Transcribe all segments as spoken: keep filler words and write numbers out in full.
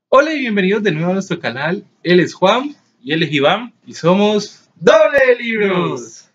Hola y bienvenidos de nuevo a nuestro canal. Él es Juan y él es Iván y somos Doble de Libros.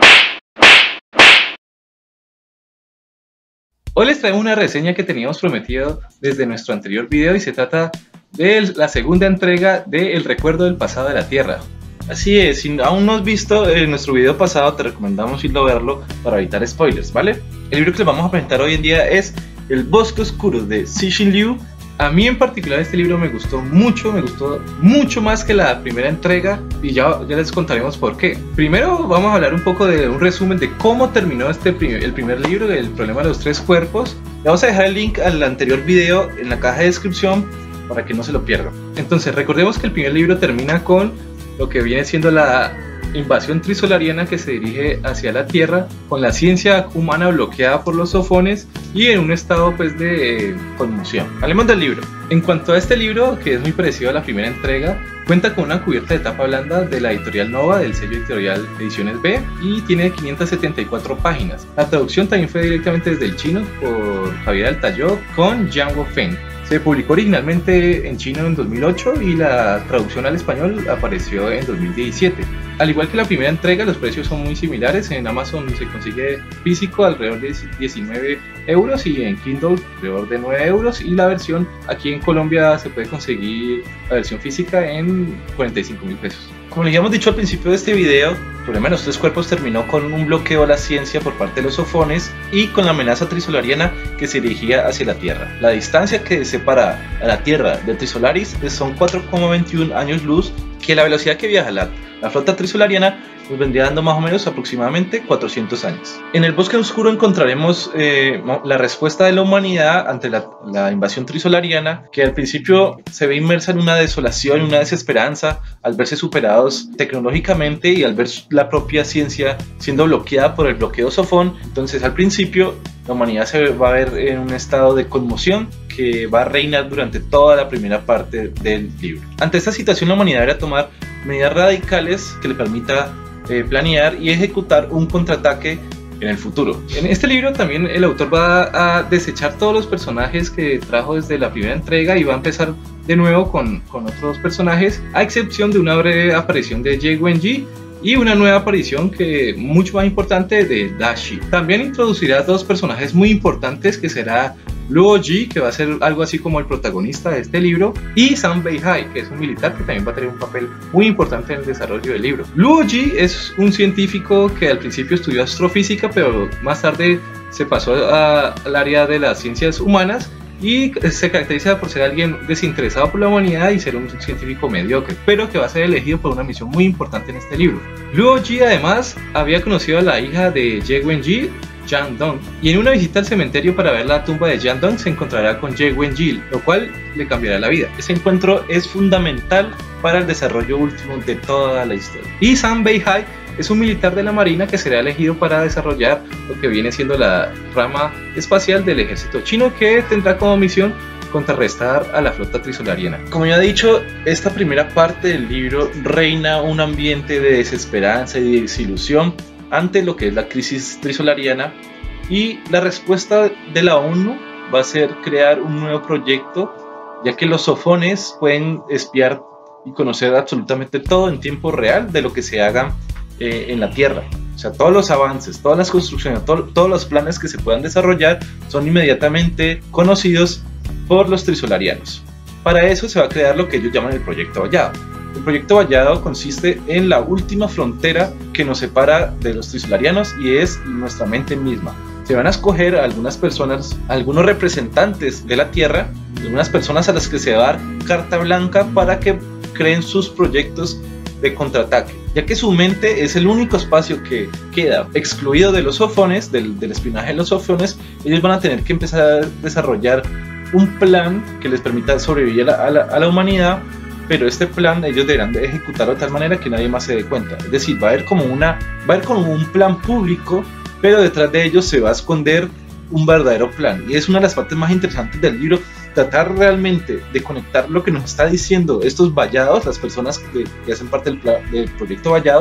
Hoy les traemos una reseña que teníamos prometido desde nuestro anterior video y se trata de la segunda entrega de El recuerdo del pasado de la Tierra. Así es, si aún no has visto eh, nuestro video pasado, te recomendamos irlo a verlo para evitar spoilers, ¿vale? El libro que les vamos a presentar hoy en día es El bosque oscuro de Cixin Liu. A mí en particular este libro me gustó mucho, me gustó mucho más que la primera entrega y ya, ya les contaremos por qué. Primero vamos a hablar un poco de un resumen de cómo terminó este primer, el primer libro, El problema de los tres cuerpos. Le vamos a dejar el link al anterior video en la caja de descripción para que no se lo pierdan. Entonces recordemos que el primer libro termina con lo que viene siendo la invasión trisolariana que se dirige hacia la Tierra, con la ciencia humana bloqueada por los sofones y en un estado pues de eh, conmoción. Hablemos del libro. En cuanto a este libro, que es muy parecido a la primera entrega, cuenta con una cubierta de tapa blanda de la editorial Nova, del sello editorial Ediciones B, y tiene quinientas setenta y cuatro páginas. La traducción también fue directamente desde el chino por Javier Altayó con Jiang Feng. Se publicó originalmente en chino en dos mil ocho y la traducción al español apareció en dos mil diecisiete. Al igual que la primera entrega, los precios son muy similares. En Amazon se consigue físico alrededor de diecinueve euros y en Kindle alrededor de nueve euros, y la versión aquí en Colombia se puede conseguir la versión física en cuarenta y cinco mil pesos. Como les habíamos dicho al principio de este video, el problema de los tres cuerpos terminó con un bloqueo a la ciencia por parte de los sofones y con la amenaza trisolariana que se dirigía hacia la Tierra. La distancia que separa a la Tierra del Trisolaris son cuatro coma veintiún años luz, que la velocidad que viaja la, la flota trisolariana nos vendría dando más o menos aproximadamente cuatrocientos años. En el bosque oscuro encontraremos eh, la respuesta de la humanidad ante la, la invasión trisolariana, que al principio se ve inmersa en una desolación, una desesperanza al verse superados tecnológicamente y al ver la propia ciencia siendo bloqueada por el bloqueo sofón. Entonces al principio la humanidad se va a ver en un estado de conmoción que va a reinar durante toda la primera parte del libro. Ante esta situación, la humanidad deberá tomar medidas radicales que le permita eh, planear y ejecutar un contraataque en el futuro. En este libro también el autor va a desechar todos los personajes que trajo desde la primera entrega y va a empezar de nuevo con, con otros personajes, a excepción de una breve aparición de Ye Wenji y una nueva aparición que mucho más importante de Dashi. También introducirá dos personajes muy importantes, que será Luo Ji, que va a ser algo así como el protagonista de este libro, y Sam Beihai, que es un militar que también va a tener un papel muy importante en el desarrollo del libro. Luo Ji es un científico que al principio estudió astrofísica, pero más tarde se pasó a, al área de las ciencias humanas y se caracteriza por ser alguien desinteresado por la humanidad y ser un científico mediocre, pero que va a ser elegido por una misión muy importante en este libro. Luo Ji además había conocido a la hija de Ye Wenji, Jiang Dong, y en una visita al cementerio para ver la tumba de Jiang Dong se encontrará con Ye Wenji, lo cual le cambiará la vida. Ese encuentro es fundamental para el desarrollo último de toda la historia. Y Sam Beihai es un militar de la marina que será elegido para desarrollar lo que viene siendo la rama espacial del ejército chino, que tendrá como misión contrarrestar a la flota trisolariana. Como ya he dicho, esta primera parte del libro reina un ambiente de desesperanza y de desilusión ante lo que es la crisis trisolariana, y la respuesta de la ONU va a ser crear un nuevo proyecto, ya que los sofones pueden espiar y conocer absolutamente todo en tiempo real de lo que se haga eh, en la Tierra. O sea, todos los avances, todas las construcciones, to todos los planes que se puedan desarrollar son inmediatamente conocidos por los trisolarianos. Para eso se va a crear lo que ellos llaman el Proyecto Vallado. El Proyecto Vallado consiste en la última frontera que nos separa de los trisolarianos, y es nuestra mente misma. Se van a escoger a algunas personas, algunos representantes de la Tierra, algunas personas a las que se va a dar carta blanca para que creen sus proyectos de contraataque, ya que su mente es el único espacio que queda excluido de los sofones, del, del espionaje de los sofones. Ellos van a tener que empezar a desarrollar un plan que les permita sobrevivir a la, a la, a la humanidad, pero este plan ellos deberán de ejecutarlo de tal manera que nadie más se dé cuenta. Es decir, va a haber como una, va a haber como un plan público, pero detrás de ellos se va a esconder un verdadero plan, y es una de las partes más interesantes del libro, tratar realmente de conectar lo que nos está diciendo estos vallados, las personas que, que hacen parte del, plan, del proyecto vallado,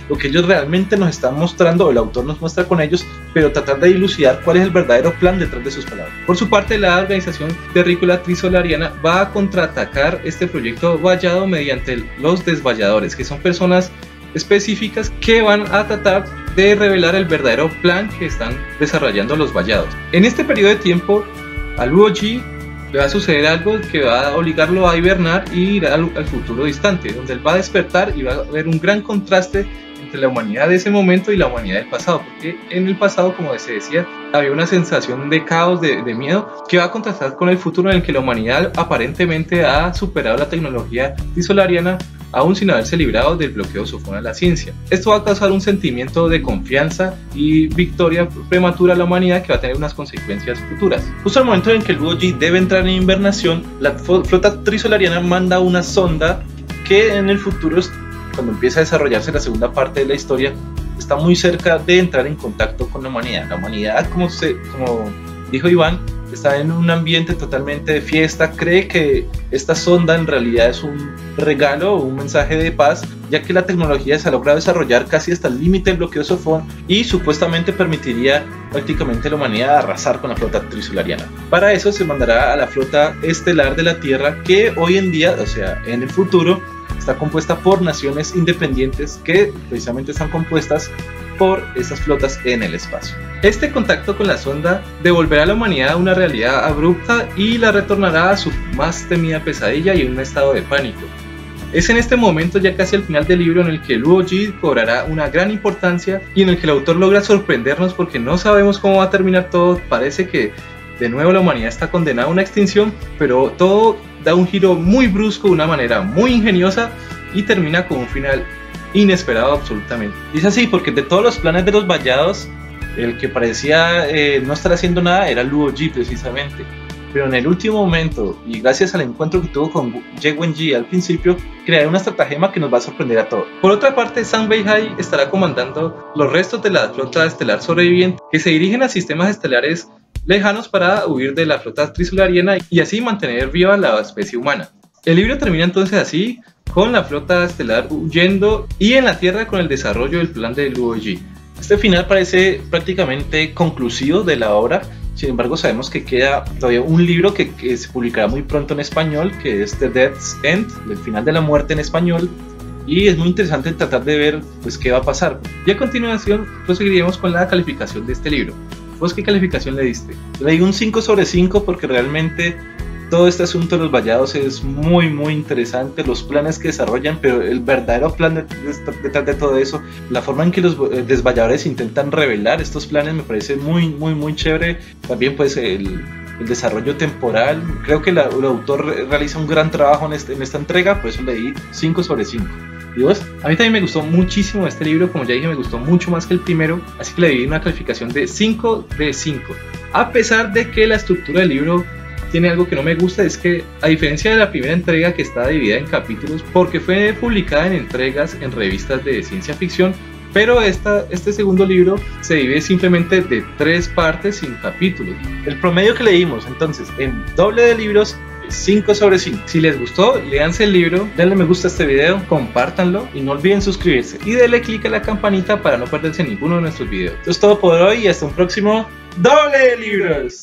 lo que ellos realmente nos están mostrando, o el autor nos muestra con ellos, pero tratar de dilucidar cuál es el verdadero plan detrás de sus palabras. Por su parte, la organización terrícola trisolariana va a contraatacar este proyecto vallado mediante los desvalladores, que son personas específicas que van a tratar de revelar el verdadero plan que están desarrollando los vallados. En este periodo de tiempo, a Luo Ji le va a suceder algo que va a obligarlo a hibernar y ir al, al futuro distante, donde él va a despertar y va a haber un gran contraste entre la humanidad de ese momento y la humanidad del pasado, porque en el pasado, como se decía, había una sensación de caos, de, de miedo, que va a contrastar con el futuro en el que la humanidad aparentemente ha superado la tecnología trisolariana, aún sin haberse librado del bloqueo sofón a la ciencia. Esto va a causar un sentimiento de confianza y victoria prematura a la humanidad que va a tener unas consecuencias futuras. Justo al momento en que el Luo Ji debe entrar en invernación, la flota trisolariana manda una sonda que en el futuro, cuando empieza a desarrollarse la segunda parte de la historia, está muy cerca de entrar en contacto con la humanidad. La humanidad, como, se, como dijo Iván, está en un ambiente totalmente de fiesta, cree que esta sonda en realidad es un regalo o un mensaje de paz, ya que la tecnología se ha logrado desarrollar casi hasta el límite del bloqueo sofón y supuestamente permitiría prácticamente a la humanidad arrasar con la flota trisolariana. Para eso se mandará a la flota estelar de la Tierra, que hoy en día, o sea, en el futuro, está compuesta por naciones independientes que precisamente están compuestas por esas flotas en el espacio. Este contacto con la sonda devolverá a la humanidad a una realidad abrupta y la retornará a su más temida pesadilla y en un estado de pánico. Es en este momento, ya casi al final del libro, en el que Luo Ji cobrará una gran importancia y en el que el autor logra sorprendernos porque no sabemos cómo va a terminar todo. Parece que de nuevo la humanidad está condenada a una extinción, pero todo da un giro muy brusco de una manera muy ingeniosa y termina con un final inesperado absolutamente. Y es así porque de todos los planes de los vallados, el que parecía eh, no estar haciendo nada era Luo Ji precisamente. Pero en el último momento, y gracias al encuentro que tuvo con Ye Wenji al principio, creará una estratagema que nos va a sorprender a todos. Por otra parte, Zhang Beihai estará comandando los restos de la flota estelar sobreviviente que se dirigen a sistemas estelares lejanos para huir de la flota trisolariana y así mantener viva la especie humana. El libro termina entonces así, con la flota estelar huyendo y en la Tierra con el desarrollo del plan de Luo Ji. Este final parece prácticamente conclusivo de la obra. Sin embargo, sabemos que queda todavía un libro que, que se publicará muy pronto en español, que es The Death's End, el final de la muerte en español, y es muy interesante tratar de ver pues qué va a pasar. Y a continuación proseguiremos con la calificación de este libro. ¿Vos qué calificación le diste? Le di un cinco sobre cinco porque realmente todo este asunto de los vallados es muy muy interesante, los planes que desarrollan, pero el verdadero plan detrás de, de todo eso, la forma en que los desvalladores intentan revelar estos planes me parece muy muy muy chévere. También pues el, el desarrollo temporal, creo que la, el autor realiza un gran trabajo en, este, en esta entrega, por eso le di cinco sobre cinco. ¿Y vos? A mí también me gustó muchísimo este libro, como ya dije, me gustó mucho más que el primero, así que le di una calificación de cinco de cinco. A pesar de que la estructura del libro tiene algo que no me gusta, es que a diferencia de la primera entrega que está dividida en capítulos, porque fue publicada en entregas en revistas de ciencia ficción, pero esta, este segundo libro se divide simplemente de tres partes sin capítulos. El promedio que leímos entonces en doble de libros, cinco sobre cinco. Si les gustó, léanse el libro, denle me gusta a este video, compártanlo y no olviden suscribirse y denle click a la campanita para no perderse ninguno de nuestros videos. Esto es todo por hoy y hasta un próximo doble de libros.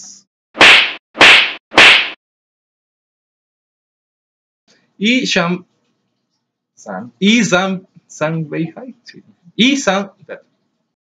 Y Sham San y Zhang Zhang Beihai sí. y Zhang